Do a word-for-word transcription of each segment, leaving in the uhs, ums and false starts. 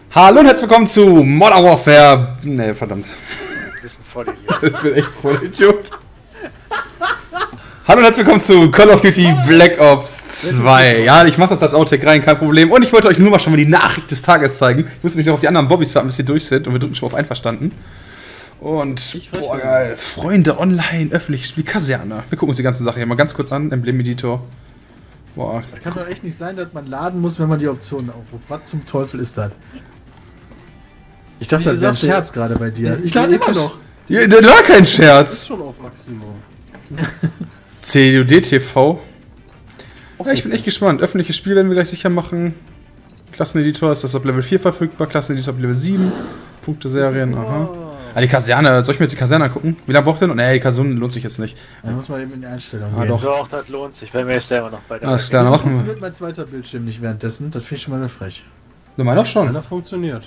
Hallo und herzlich willkommen zu Modern Warfare. Ne, verdammt. Du bist ein Vollidiot. Ich bin echt voll Idiot. Hallo und herzlich willkommen zu Call of Duty Black Ops zwei. Ja, ich mache das als Outtake rein, kein Problem. Und ich wollte euch nur mal schon mal die Nachricht des Tages zeigen. Ich muss mich noch auf die anderen Bobbys warten, bis sie durch sind. Und wir drücken schon auf Einverstanden. Und, boah, geil. Freunde online, öffentliches Spiel, Kaserne. Wir gucken uns die ganze Sache hier mal ganz kurz an. Emblem-Editor. Boah. Das kann doch echt nicht sein, dass man laden muss, wenn man die Optionen aufruft. Was zum Teufel ist das? Ich dachte, das wäre ein Scherz gerade bei dir. Ich lade immer noch. Ja, da war kein Scherz. Ist schon auf Maximum. C O D T V. Ja, ich bin echt gespannt. Öffentliches Spiel werden wir gleich sicher machen. Klasseneditor ist das ab Level vier verfügbar. Klasseneditor ab Level sieben. Punkte-Serien, aha. Ah, die Kaserne. Soll ich mir jetzt die Kaserne angucken? Wie lange braucht ihr denn? Nee, die Kaserne lohnt sich jetzt nicht. Da muss man eben in die Einstellung Ah, gehen. doch. Doch, das lohnt sich. Bei mir ist der immer noch bei der. Alles klar, dann machen wir. Funktioniert mein zweiter Bildschirm nicht währenddessen. Das finde ich schon mal frech. Du meinst doch schon. Einer funktioniert.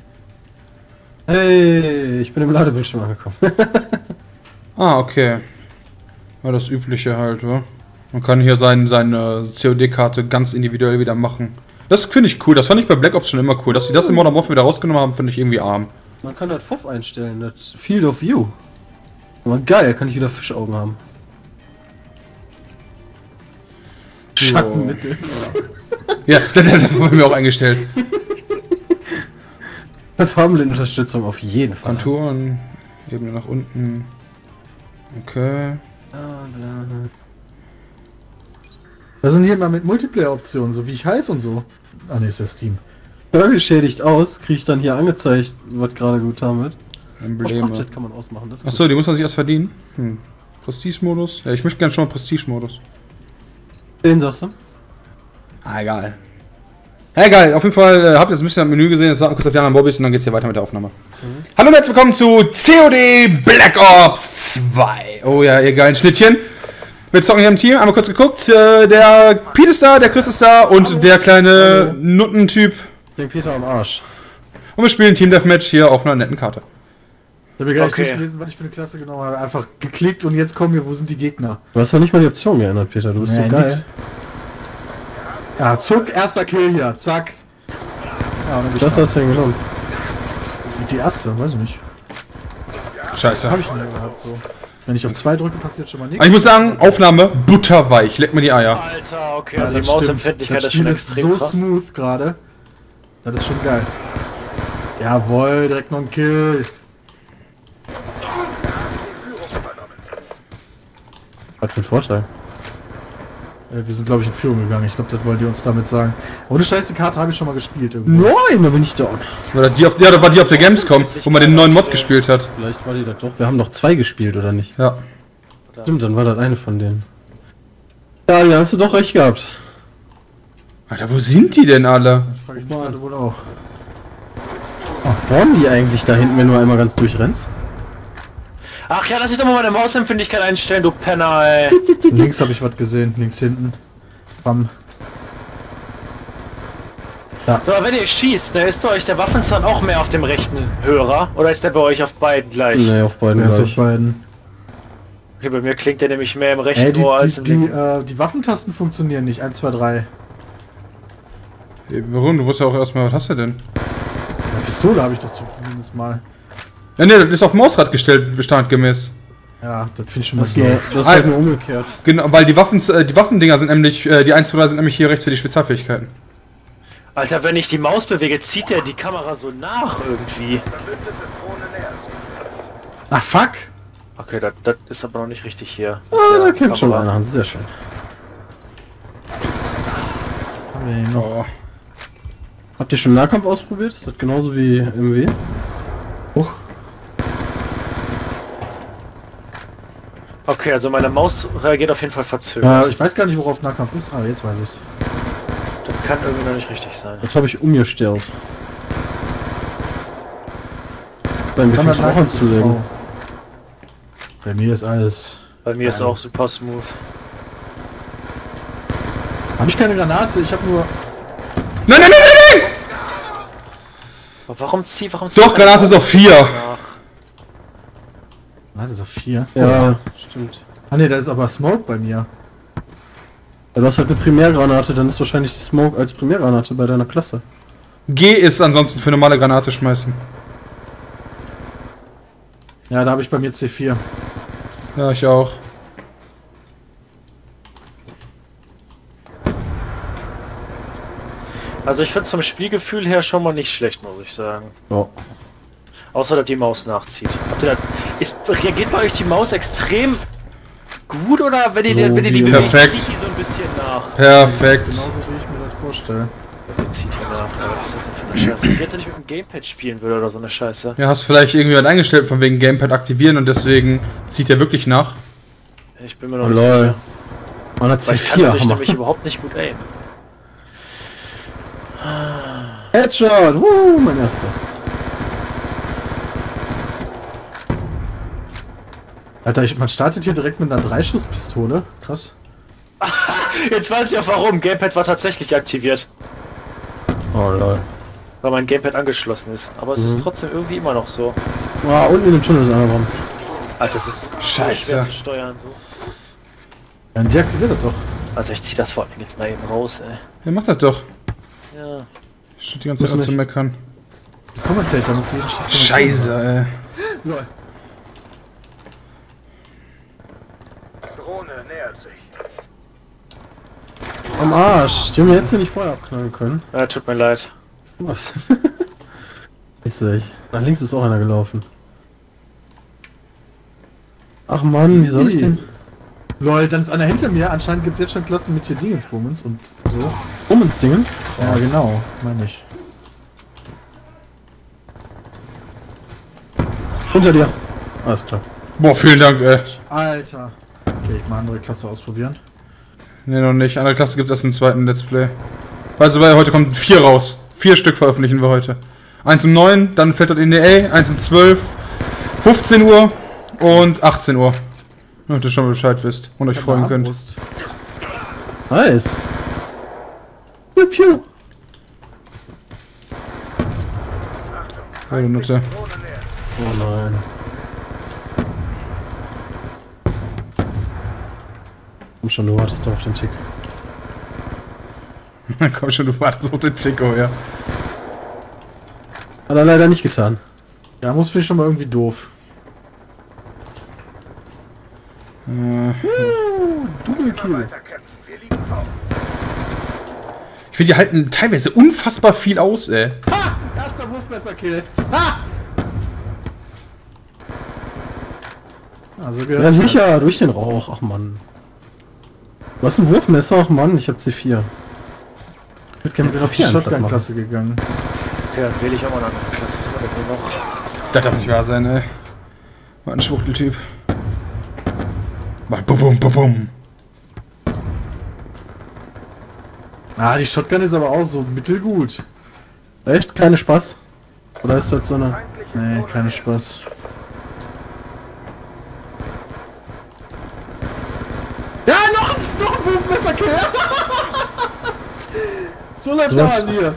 Hey, ich bin im Ladebildschirm angekommen. Ah, okay. Ja, das Übliche halt, wa? Man kann hier sein, seine C O D-Karte ganz individuell wieder machen. Das finde ich cool. Das fand ich bei Black Ops schon immer cool. Dass sie das in Modern Warfare wieder rausgenommen haben, finde ich irgendwie arm. Man kann das F O V einstellen, das Field of View. Aber geil, kann ich wieder Fischaugen haben. Schattenmittel. Ja, das hat bei mir auch eingestellt. Farbenblindenunterstützung auf jeden Fall. Konturen, Ebene nach unten. Okay. Was sind hier mal mit Multiplayer-Optionen, so wie ich heiß und so? Ah ne, ist das Steam. Geschädigt aus, kriege ich dann hier angezeigt, was gerade gut damit. Embleme. Chat kann man ausmachen. Das ist Achso, die muss man sich erst verdienen. Hm. Prestige-Modus? Ja, ich möchte gerne schon mal Prestige-Modus. Den sagst du? Ah, egal. Ja, egal, auf jeden Fall äh, habt ihr jetzt ein bisschen am Menü gesehen, jetzt warten wir kurz auf die anderen Bobbys und dann geht's hier weiter mit der Aufnahme. Mhm. Hallo und herzlich willkommen zu C O D Black Ops zwei. Oh ja, ihr geilen Schnittchen. Wir zocken hier im Team, einmal kurz geguckt. Äh, der Pete ist da, der Chris ist da und Hallo. Der kleine Hallo. Nuttentyp. Den Peter am Arsch. Und wir spielen Team Deathmatch hier auf einer netten Karte. Ich habe gar nicht okay. durchgelesen, was ich für eine Klasse genau habe. Einfach geklickt und jetzt kommen wir, wo sind die Gegner? Du hast doch nicht mal die Option geändert, Peter. Du bist nee, so geil. Nix. Ja, zuck, erster Kill hier, zack. Ja, und dann das hast du denn genommen. Die erste, weiß ich nicht. Scheiße. Hab ich denn überhaupt so? Wenn ich auf zwei drücke, passiert schon mal nichts. Aber ich muss sagen, Aufnahme butterweich, leck mir die Eier. Alter, okay, ja, also die Mausempfindlichkeit ist schon extrem so krass. smooth gerade. Das ist schon geil. Jawohl, direkt noch ein Kill. Was für ein Vorteil. Wir sind, glaube ich, in Führung gegangen. Ich glaube, das wollen die uns damit sagen. Ohne Scheiß, die Karte habe ich schon mal gespielt. Irgendwo. Nein, da bin ich da. War das die auf, ja, das war die auf der Gamescom, wo man den neuen Mod gespielt hat. Vielleicht war die das doch. Wir haben doch zwei gespielt, oder nicht? Ja. Stimmt, dann war das eine von denen. Ja, ja, hast du doch recht gehabt. Alter, wo sind die denn alle? Das frage ich mich gerade wohl auch. Ach, wollen die eigentlich da hinten, wenn du einmal ganz durchrennst? Ach ja, lass ich doch mal meine Mausempfindlichkeit einstellen, du Penner, ey. Links habe ich was gesehen, links hinten. Bam. Ja. So, aber wenn ihr schießt, ne, ist bei euch der Waffenstand auch mehr auf dem rechten Hörer? Oder ist der bei euch auf beiden gleich? Ne, auf beiden der gleich. ist auf beiden. Okay, bei mir klingt der nämlich mehr im rechten Ey, die, Ohr als die, im die, linken. äh, die Waffentasten funktionieren nicht. eins, zwei, drei. Hey, warum? Du musst ja auch erstmal, was hast du denn? Eine Pistole habe ich doch zumindest mal. Ja, ne, das ist auf Mausrad gestellt, standgemäß. Ja, das finde ich schon mal Das, so. das ist halt nur umgekehrt. Genau, weil die Waffen, äh, die Waffendinger sind nämlich, äh, die eins, zwei, drei sind nämlich hier rechts für die Spezialfähigkeiten. Alter, wenn ich die Maus bewege, zieht der die Kamera so nach irgendwie. Ach, fuck! Okay, das, das ist aber noch nicht richtig hier. Ah, da kämpft schon einer, sehr schön. Haben wir den noch? Oh. Habt ihr schon Nahkampf ausprobiert? Ist das genauso wie M W? Hoch. Okay, also meine Maus reagiert auf jeden Fall verzögert. Ja, ich weiß gar nicht, worauf Nahkampf ist. Ah, jetzt weiß ich's. Das kann irgendwie noch nicht richtig sein. Das habe ich umgestellt. Bei mir Kann man auch anzulegen. Bei mir ist alles... Bei mir Nein. ist auch super smooth. Habe ich keine Granate? Ich habe nur... Nein, nein, nein, nein, nein! Aber warum zieh, warum Doch, Granate ist auf vier. Granate ist auf vier. Ja, ja, stimmt. Ah ne, da ist aber Smoke bei mir. Ja, du hast halt eine Primärgranate, dann ist wahrscheinlich die Smoke als Primärgranate bei deiner Klasse. G ist ansonsten für normale Granate schmeißen. Ja, da habe ich bei mir C vier. Ja, ich auch. Also ich finde vom Spielgefühl her schon mal nicht schlecht, muss ich sagen. Oh. Außer, dass die Maus nachzieht. Habt ihr das, ist, reagiert bei euch die Maus extrem gut oder wenn ihr, So wenn ihr die wie- bewegt, Perfekt. zieht die so ein bisschen nach? Perfekt. Genauso wie ich mir das vorstelle. Die zieht die nach. Aber was ist das denn für eine Scheiße? Ich hätte nicht mit dem Gamepad spielen würde oder so eine Scheiße. Ja, hast vielleicht irgendwie was eingestellt von wegen Gamepad aktivieren und deswegen zieht er wirklich nach. Ich bin mir noch Oh, nicht lol. sicher. Man hat Weil C ich kann vier. dadurch Hammer. nämlich überhaupt nicht gut aimen. Headshot! Woo, mein erster. Alter, ich, man startet hier direkt mit einer Dreischusspistole. Krass. Jetzt weiß ich auch warum. Gamepad war tatsächlich aktiviert. Oh lol. Weil mein Gamepad angeschlossen ist. Aber es Mhm. ist trotzdem irgendwie immer noch so. Ah, unten in dem Tunnel ist einer dran. Also es ist so Scheiße. schwer zu steuern. So. Ja, deaktiviert das doch. Also ich zieh das vor allem jetzt mal eben raus, ey. Ja, mach das doch. Ja. Steht die ganze Zeit Muss zu nicht. meckern. Commentator muss jeden Schritt Scheiße, ey. Lol. Drohne nähert sich. Am Arsch. Die haben wir jetzt hier nicht vorher abknallen können. Ja, tut mir leid. Was? Ist ich. Nach links ist auch einer gelaufen. Ach Mann, wie soll ich denn? Lol, dann ist einer hinter mir. Anscheinend gibt es jetzt schon Klassen mit hier Dingensbummens und so. Bummensdingens? Ja, genau, meine ich. Unter dir. Alles klar. Boah, vielen Dank, ey. Alter. Okay, ich mal andere Klasse ausprobieren. Ne, noch nicht. Andere Klasse gibt es erst im zweiten Let's Play. Also, weil heute kommt vier raus. Vier Stück veröffentlichen wir heute. Eins um neun, dann fällt das in die A, eins um zwölf, fünfzehn Uhr und achtzehn Uhr. Damit ihr schon mal Bescheid wisst und euch freuen könnt. Armbrust. Nice. Piu, piu. Oh, Nutte. Drohne nähert sich. Oh nein. Komm schon, du wartest doch auf den Tick. Komm schon, du wartest auf den Tico, ja. Hat er leider nicht getan. Ja, muss finde ich schon mal irgendwie doof. Äh, Weiterkämpfen. Wir liegen vor. ich finde, die halten teilweise unfassbar viel aus, ey. Ha! Erster Wurfmesser-Kill. Ha! Also Ja sicher, durch den Rauch. Ach Mann. Du hast ein Wurfmesser? Ach Mann, ich hab C vier. Ich würde gerne Ich bin auf die Shotgun-Klasse gegangen. Okay, dann wähle ich auch mal eine andere Klasse. Das war mir noch. Das darf nicht wahr sein, ey. War ein Schwuchteltyp. Bum, bum, bum, bum. Ah, die Shotgun ist aber auch so mittelgut. Echt? Keine Spaß? Oder ist das so eine... Feindliche Nee, Drohne kein nähert Spaß. Ja, noch, noch ein Wurfmesser-Kill! So läuft So. der Hase hier.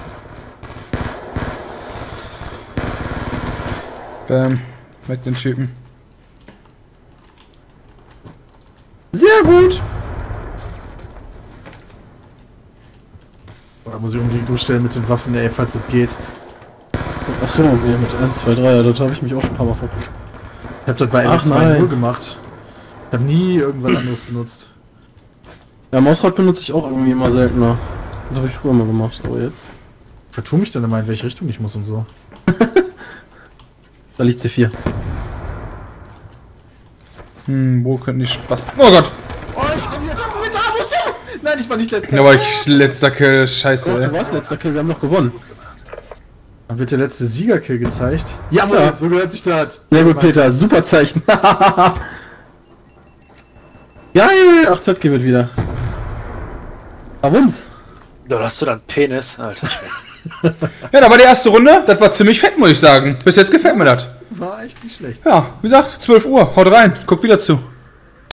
Bam. Weg den Typen. Sehr gut. Da muss ich unbedingt umstellen mit den Waffen, ey, falls es geht. Achso, ja, mit eins, zwei, drei, ja, dort habe ich mich auch schon ein paar Mal verguckt. Ich hab das bei Ach, L zwei nein. null gemacht. Ich hab nie irgendwas anderes benutzt. Ja, Mausrad benutze ich auch irgendwie immer seltener. Das habe ich früher mal gemacht, aber jetzt. Vertu mich dann immer, in welche Richtung ich muss und so. Da liegt C vier. Hm, wo könnten die Spaß... Oh Gott! Oh, ich hab hier mit der Munition! Nein, ich war nicht letzter. Da war ich letzter Kill. Scheiße, Oh, du ey. warst letzter Kill, wir haben noch gewonnen. Dann wird der letzte Siegerkill gezeigt. Jawohl, Ja. so gehört sich das. Sehr gut, Peter, super Zeichen. Geil! Ach, Z G wird wieder. Auf uns. Da hast du dann Penis, Alter. Ja, da war die erste Runde. Das war ziemlich fett, muss ich sagen. Bis jetzt gefällt mir das. War echt nicht schlecht. Ja, wie gesagt, zwölf Uhr. Haut rein. Guckt wieder zu.